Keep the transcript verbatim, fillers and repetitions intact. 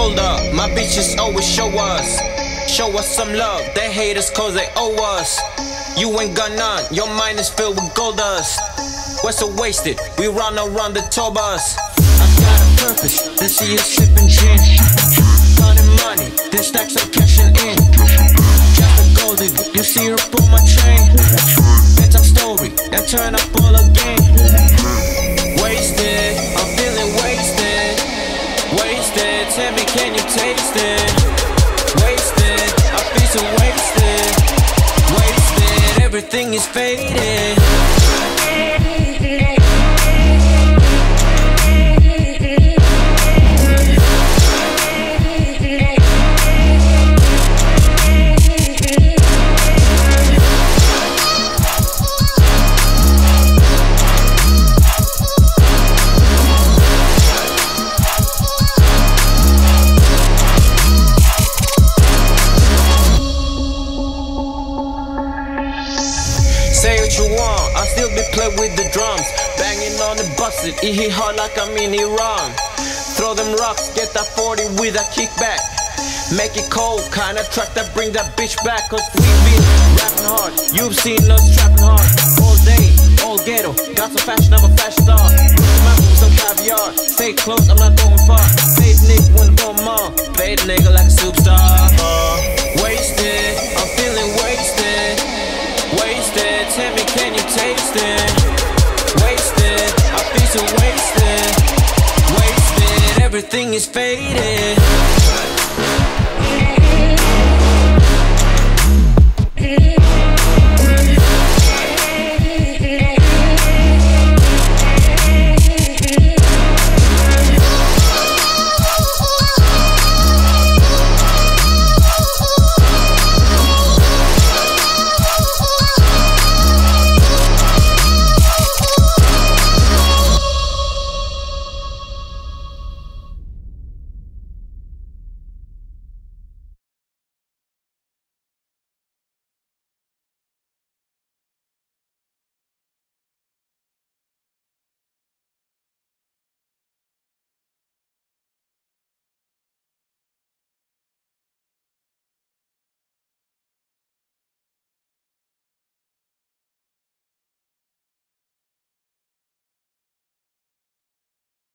Hold up, my bitches always show us, show us some love. They hate us cause they owe us. You ain't got none, your mind is filled with gold dust. We're so wasted, we run around the tour bus. I got a purpose, they see you sipping gin. Counting money, then stacks I'm cashing in. Just a gold digger, you see her pull my chain. Bedtime story, and turn up all again. Wasted, I'm feeling wasted. Wasted, tell me can you taste it? Wasted, I feel so wasted. Wasted, everything is faded. Say what you want, I still be play with the drums. Banging on the busted, it hit hard like I'm in Iran. Throw them rocks, get that forty with a kickback. Make it cold, kinda track that bring that bitch back. Cause we been rapping hard, you've seen us trapping hard. All day, all ghetto, got some fashion, I'm a fashion star. Roots with some caviar, stay close, I'm not going far. Fade nigga when I'm on, fade nigga like a superstar. uh, Wasted, I'm feeling wasted. Wasted, tell me can you taste it? Wasted, I feel so wasted. Wasted, everything is faded.